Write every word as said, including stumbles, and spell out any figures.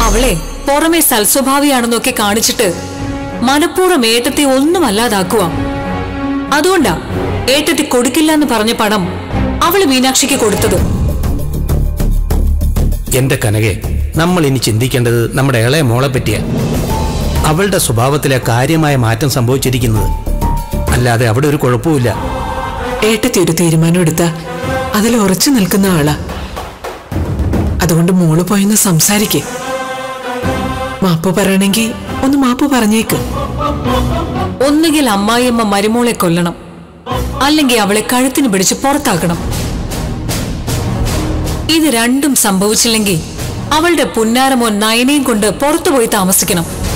അവളെ പുറമെ സൽസ്വഭാവിയാണെന്നൊക്കെ കാണിച്ചിട്ട് മനഃപൂർവ്വം ഏട്ടത്തെ ഒന്നും അല്ലാതാക്കുക. അതുകൊണ്ടാ ഏട്ടത്തി കൊടുക്കില്ല എന്ന് പറഞ്ഞ പണം അവള് മീനാക്ഷിക്ക് കൊടുത്തത്. എന്റെ കനകെ, നമ്മൾ ഇനി ചിന്തിക്കേണ്ടത് നമ്മുടെ ഇളയ മോളെ പറ്റിയ. അവളുടെ സ്വഭാവത്തിലെ കാര്യമായ മാറ്റം സംഭവിച്ചിരിക്കുന്നത്, അല്ലാതെ അവിടെ ഒരു കുഴപ്പമില്ല. ഏട്ടത്തി ഒരു തീരുമാനം എടുത്താ അതിൽ ഉറച്ചു നിൽക്കുന്ന ആളാ. അതുകൊണ്ട് മോള് പോയെന്ന് സംസാരിക്കേ. മാപ്പ് പറയണമെങ്കിൽ ഒന്ന് മാപ്പ് പറഞ്ഞേക്ക്. ഒന്നുകിൽ അമ്മായിയമ്മ മരുമോളെ കൊല്ലണം, അല്ലെങ്കിൽ അവളെ കഴുത്തിന് പിടിച്ച് പുറത്താക്കണം. ഇത് രണ്ടും സംഭവിച്ചില്ലെങ്കിൽ അവളുടെ പുന്നാരമോൻ നയനയും കൊണ്ട് പുറത്തുപോയി താമസിക്കണം.